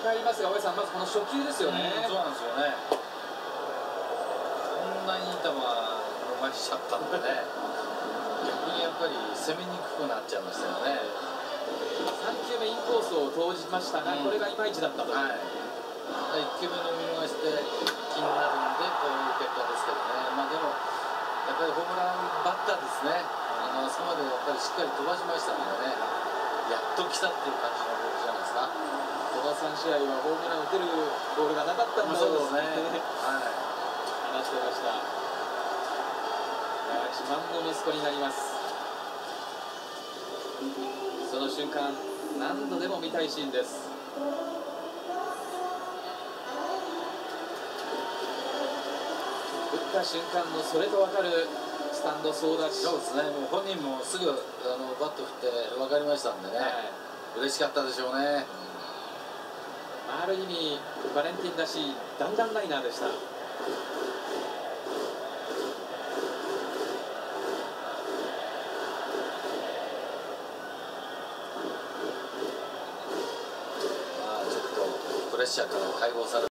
返りますが、大江さん、まずこの初球ですよね。 そうなんですよね。こんなにいい球逃しちゃったんでね、逆にやっぱり攻めにくくなっちゃいましたよね。 3球目インコースを投じましたが、これがいまいちだったという。 1球目の見逃して気になるんでこういう結果ですけどね。まあでもやっぱりホームランバッターですね。あそこまでやっぱりしっかり飛ばしましたのでね、やっと来たっていう感じのボールじゃないですか。 この3試合はホームラン打てるボールがなかったんだそうですね。 話してました。自慢の息子になります。その瞬間、何度でも見たいシーンです。打った瞬間のそれと分かるスタンド総立ち。 そうですね。もう本人もすぐバット振って分かりましたんでね、嬉しかったでしょうね。 ある意味バレンティンらしい弾丸ライナーでした。 ちょっとプレッシャーから解放され